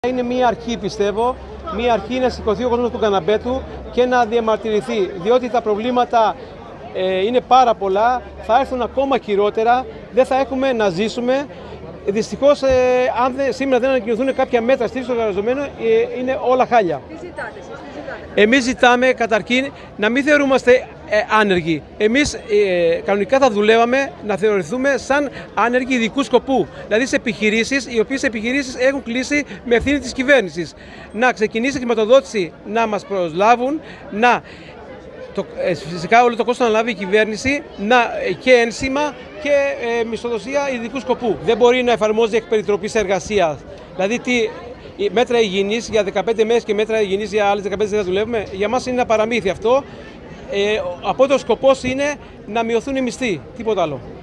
Είναι μία αρχή, πιστεύω, μία αρχή να σηκωθεί ο κόσμος του καναπέ του και να διαμαρτυρηθεί, διότι τα προβλήματα είναι πάρα πολλά, θα έρθουν ακόμα χειρότερα, δεν θα έχουμε να ζήσουμε. Δυστυχώς, αν σήμερα δεν ανακοινωθούν κάποια μέτρα στήριξης των εργαζομένων, είναι όλα χάλια. Τι ζητάτε εσείς, τι ζητάτε? Εμείς ζητάμε καταρχήν να μην θεωρούμαστε άνεργοι. Εμείς κανονικά θα δουλεύαμε να θεωρηθούμε σαν άνεργοι ειδικού σκοπού. Δηλαδή σε επιχειρήσεις, οι οποίες επιχειρήσεις έχουν κλείσει με ευθύνη της κυβέρνησης. Να ξεκινήσει η χρηματοδότηση, να μας προσλάβουν, φυσικά όλο το κόστος να λάβει η κυβέρνηση, και ένσημα και μισθοδοσία ειδικού σκοπού. Δεν μπορεί να εφαρμόζει εκ περιτροπής εργασίας. Δηλαδή μέτρα υγιεινής για 15 μέρες και μέτρα υγιεινής για άλλες 15 δεν θα δουλεύουμε. Για μας είναι ένα παραμύθι αυτό. Από το σκοπός είναι να μειωθούν οι μισθοί, τίποτα άλλο.